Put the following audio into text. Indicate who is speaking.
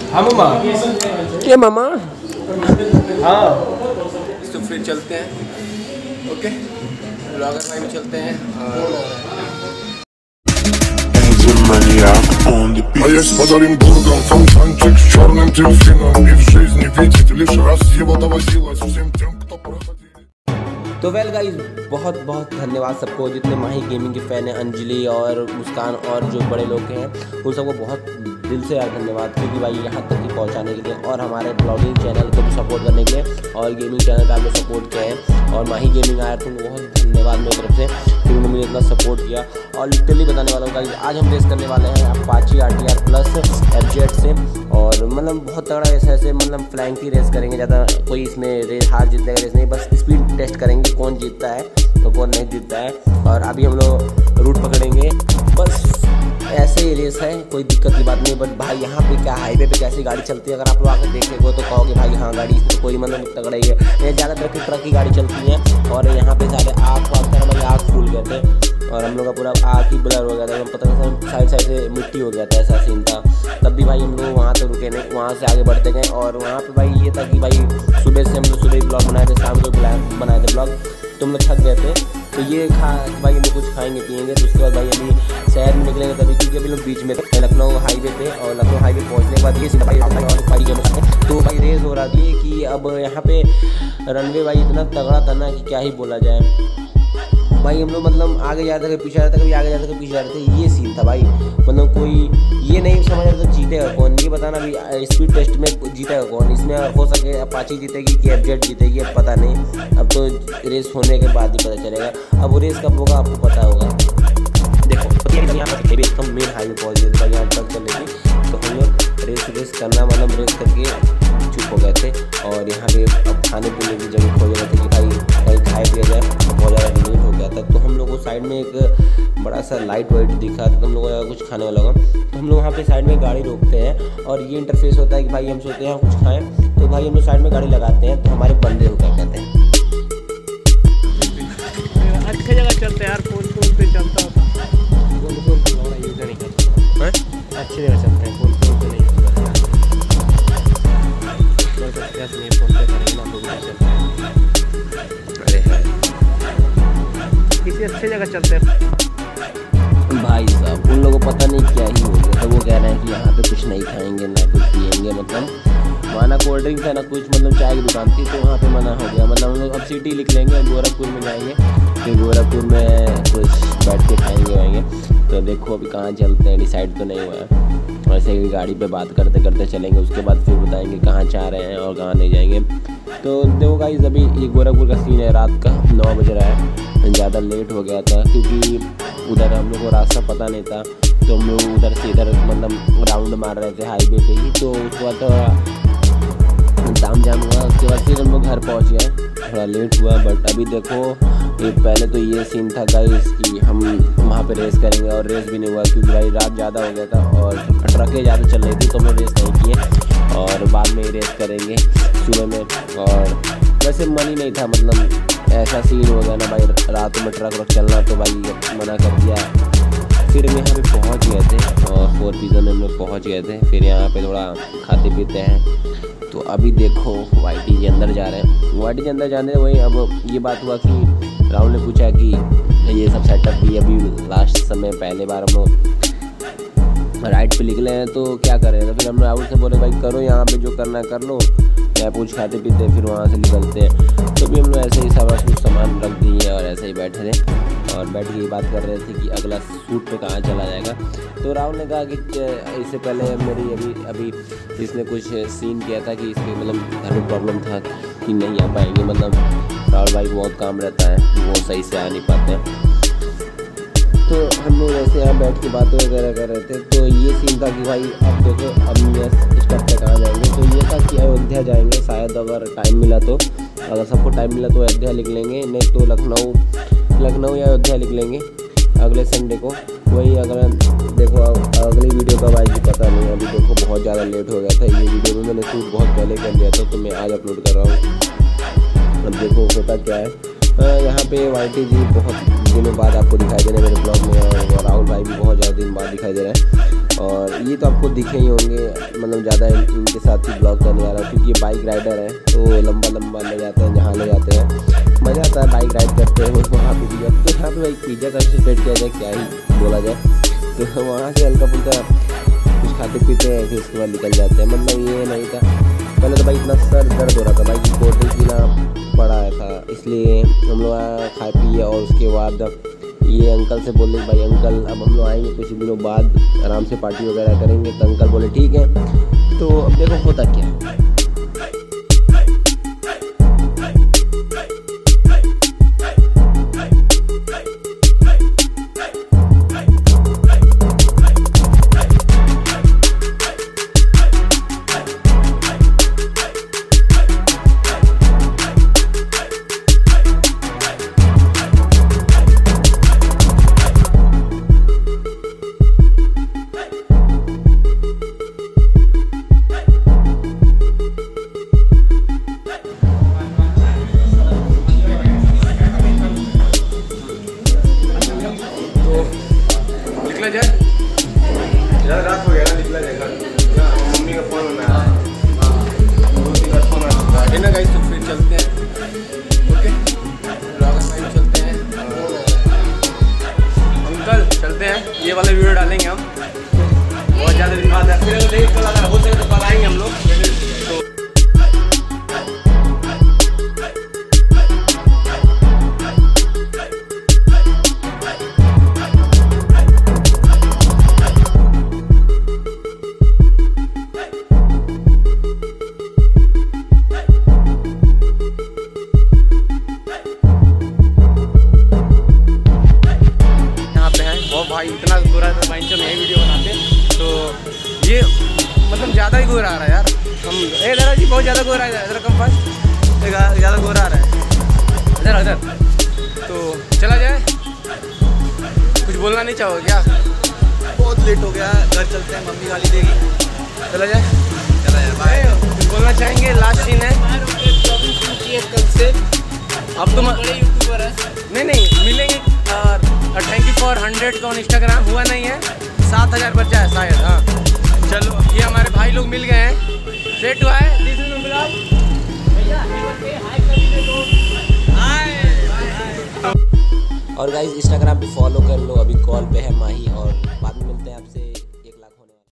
Speaker 1: हाँ मामा।
Speaker 2: क्या मामा?
Speaker 1: हाँ
Speaker 2: तो फिर चलते हैं। ओके ब्लॉगर भाई में चलते हैं
Speaker 3: А я с Оренбургом, фонтанчик с черным дельфином. И в жизни видеть лишь раз его доводилось всем тем, кто проходил.
Speaker 2: तो वेल गाइस बहुत बहुत धन्यवाद सबको जितने माही गेमिंग के फ़ैन हैं, अंजलि और मुस्कान और जो बड़े लोग हैं उन सबको बहुत दिल से यार धन्यवाद, क्योंकि भाई यहाँ तक ही पहुँचाने के लिए और हमारे ब्लॉगिंग चैनल को भी सपोर्ट करने के लिए और गेमिंग चैनल का आपने सपोर्ट किया है। और माही गेमिंग आया तो बहुत धन्यवाद मेरी तरफ से कि उन्होंने मुझे इतना सपोर्ट किया। और लिटरली बताने वाला हूँ गाइस आज हम रेस करने वाले हैं अपाची RTR प्लस FZ से, और मतलब बहुत तगड़ा ऐसे मतलब फ्लैंक की रेस करेंगे। ज़्यादा कोई इसमें रेस हार जीतने का रेस नहीं, बस स्पीड टेस्ट करेंगे कौन जीतता है तो कौन नहीं जीतता है। और अभी हम लोग रूट पकड़ेंगे, बस ऐसे ही रेस है, कोई दिक्कत की बात नहीं। बट भाई यहाँ पे क्या हाईवे पे कैसी गाड़ी चलती है, अगर आप लोग आकर देखेंगे तो कहोगे भाई हाँ गाड़ी इसमें तो कोई मतलब तगड़ा ही है। ये ज़्यादातर ट्रक की गाड़ी चलती है और यहाँ पे सारे आँख हमारी आँख फूल गए थे और हम लोग का पूरा आँख ही ब्लर हो गया था, पता नहीं साइड साइड से मिट्टी हो गया था, ऐसा सीन था। तब भी भाई हम लोग वहाँ से रुके नहीं, वहाँ से आगे बढ़ते गए। और वहाँ पे भाई ये था कि भाई सुबह से हम लोग सुबह ब्लॉग बनाए थे, शाम को बनाए थे ब्लॉग, तो हम लोग थक गए थे। तो ये भाई हम लोग कुछ खाएंगे पिएंगे, तो उसके बाद भाई अभी शहर में निकलेंगे तभी, क्योंकि अभी लोग बीच में थे लखनऊ हाईवे पे। और लखनऊ हाईवे पहुँचने के बाद ये सीधा भाई तो भाई रेस हो रहा थी कि अब यहाँ पे रनवे भाई इतना तगड़ा था ना कि क्या ही बोला जाए। भाई हम लोग मतलब आगे जा रहे थे पीछे आ रहे थे, कभी आगे जा रहे थे पीछे आ रहे थे, ये सीन था भाई। मतलब कोई ये नहीं समझ रहा था जीतेगा कौन, ये बताना अभी स्पीड टेस्ट में जीतेगा कौन। इसमें हो सके अपाची जीतेगी कि FZ जीतेगी, अब पता नहीं, अब तो रेस होने के बाद ही पता चलेगा। अब वो रेस कब होगा आपको पता होगा। देखो यहाँ पर एकदम मेन हाईवे पहुँच गए थे, यहाँ तक चलेगी तो हम लोग रेस करना मतलब रेस करके चुप हो गए थे। और यहाँ पे अब खाने पीने की जगह खोज रहे थे कि भाई कहीं खाए पिया जाए, बहुत ज़्यादा लेट हो गया था। तो हम लोग को साइड में एक बड़ा सा लाइट वाइट दिखा था, तो हम लोग को कुछ खाने वाला होगा, तो हम लोग वहाँ पे साइड में गाड़ी रोकते हैं। और ये इंटरफेस होता है कि भाई हम सोचते हैं कुछ खाएँ, तो भाई हम लोग साइड में गाड़ी लगाते हैं, तो हमारे बंदे को क्या कहते हैं
Speaker 4: अच्छी जगह चलते हैं यार, फोन पे चलता होता अच्छी जगह चलते हैं, फोन पे नहीं किसी अच्छी जगह चलते हैं।
Speaker 2: भाई साहब उन लोगों को पता नहीं क्या ही हो गया, तो वो कह रहे हैं कि यहाँ पे कुछ नहीं खाएंगे ना कुछ पिएंगे, मतलब वहाँ कोल्ड ड्रिंक था ना कुछ, मतलब चाय की दुकान थी, तो वहाँ पे मना हो गया। मतलब हम लोग अब सिटी लिख लेंगे, गोरखपुर में जाएंगे, फिर गोरखपुर में कुछ बैठ के खाएंगे वाएंगे। तो देखो अभी कहाँ चलते हैं, डिसाइड तो नहीं हुआ है, वैसे ही गाड़ी पे बात करते करते चलेंगे, उसके बाद फिर बताएंगे कहाँ जा रहे हैं और कहाँ नहीं जाएंगे। तो देखो गाइस अभी ये गोरखपुर का सीन है, रात का 9 बज रहा है, ज़्यादा लेट हो गया था क्योंकि उधर हम लोग को रास्ता पता नहीं था, तो हम लोग उधर से इधर मतलब राउंड मार रहे थे हाईवे पे ही। तो उसके बाद थोड़ा ताम जाम हुआ, उसके बाद फिर हम लोग घर पहुँच गए, थोड़ा लेट हुआ। बट अभी देखो ये पहले तो ये सीन था गाइस कि हम वहाँ पे रेस करेंगे और रेस भी नहीं हुआ क्योंकि भाई रात ज़्यादा हो गया था और ट्रकें ज़्यादा चल रही थी, तो हम लोग रेस नहीं किए और बाद में ही रेस करेंगे सुबह में। और वैसे मन ही नहीं था, मतलब ऐसा सीन हो गया ना भाई, रात में ट्रक चलना, तो भाई मना कर दिया। फिर हम यहाँ पे पहुँच गए थे और 4 पिज़्ज़ा में हम लोग पहुँच गए थे, फिर यहाँ पे थोड़ा खाते पीते हैं। तो अभी देखो YT के अंदर जा रहे हैं, YT के अंदर जाने वही। अब ये बात हुआ कि राहुल ने पूछा कि ये सब सेटअप भी अभी लास्ट समय पहले बार हम लोग राइड पे निकले हैं तो क्या करें। तो फिर हम राहुल से बोले भाई करो यहाँ पे जो करना कर लो, या कुछ खाते पीते फिर वहाँ से निकलते हैं। तो भी हम लोग ऐसे ही सारा कुछ सामान रख दिए और ऐसे ही बैठे थे और बैठ के ये बात कर रहे थे कि अगला शूट पे कहाँ चला जाएगा। तो राहुल ने कहा कि इससे पहले मेरी अभी इसने कुछ सीन किया था कि इसके मतलब घर में प्रॉब्लम था कि नहीं आ पाएंगे, मतलब राहुल भाई को बहुत काम रहता है, वो सही से आ नहीं पाते हैं। तो हम लोग ऐसे यहाँ बैठ के बातें वगैरह कर रहे थे। तो ये सीन था कि भाई अब देखो अब नेक्स्ट स्टेप पे कहाँ जाएंगे। तो ये था कि अयोध्या जाएंगे शायद, अगर टाइम मिला तो, अगर सबको टाइम मिला तो अयोध्या लिख लेंगे, नहीं तो लखनऊ या अयोध्या लिख लेंगे अगले संडे को। वही अगर देखो अगली वीडियो कब आएगी पता नहीं, अभी देखो बहुत ज़्यादा लेट हो गया था। ये वीडियो में मैंने शूट बहुत पहले कर लिया था, तो मैं आज अपलोड कर रहा हूँ। अब देखो होता क्या है। यहाँ पे YT जी बहुत दिनों बाद आपको दिखाई दे रहे हैं मेरे ब्लॉग में, और राहुल भाई भी बहुत ज़्यादा दिन बाद दिखाई दे रहे हैं। और ये तो आपको दिखे ही होंगे, मतलब ज़्यादा इनके साथ ही ब्लॉग करने आ रहा है क्योंकि ये बाइक राइडर है तो लंबा ले जाते हैं, जहाँ ले जाते हैं मज़ा आता है बाइक राइड करते हुए। वहाँ पे भी तो यहाँ पे भाई पिज़्ज़ा का स्टेट किया जाए, क्या ही बोला जाए। तो वहाँ से हल्का फुल्का कुछ खाते पीते हैं, फिर उसके बाद निकल जाते हैं। मतलब ये नहीं था, पहले तो भाई इतना सर दर्द हो रहा था भाई, कोल्ड ड्रिंक पीना पड़ा था, इसलिए हम लोग खाए पिए। और उसके बाद ये अंकल से बोले भाई अंकल अब हम लोग आएंगे कुछ दिनों बाद, आराम से पार्टी वगैरह करेंगे। तो अंकल बोले ठीक है। तो अब देखो होता क्या है।
Speaker 1: रात हो गया ना, निकला जाएगा। मम्मी का फोन होना है, 2-3 बार फोन है ना गाइस। तो फिर चलते हैं, ओके चलते हैं अंकल, चलते हैं। ये वाला वीडियो डालेंगे हम, बहुत ज़्यादा दिमाग है, फिर नहीं कल अगर हो सके तो कल आएंगे हम लोग। भाई इतना बुरा था भाई, जो नई वीडियो बनाते तो ये मतलब ज़्यादा ही गोरा आ रहा है यार। हम दादा जी बहुत ज़्यादा गोरा है, इधर कम फास्ट ज़्यादा गोरा आ रहा है, इधर इधर। तो चला जाए, कुछ बोलना नहीं चाहोगे क्या? बहुत लेट हो गया, घर चलते हैं, मम्मी गाली देगी। चला जाए भाई, कुछ बोलना चाहेंगे? लास्ट सीन है कल से। अब तुम बड़े यूट्यूबर है, नहीं मिलेंगे। और थैंक यू फॉर 100 का इंस्टाग्राम हुआ नहीं है, 7000 बचा है शायद। हाँ चलो, ये हमारे भाई लोग मिल गए हैं, सेट हुआ है।
Speaker 2: और गाइस इंस्टाग्राम पे फॉलो कर लो, अभी कॉल पे है माही, और बाद में मिलते हैं आपसे।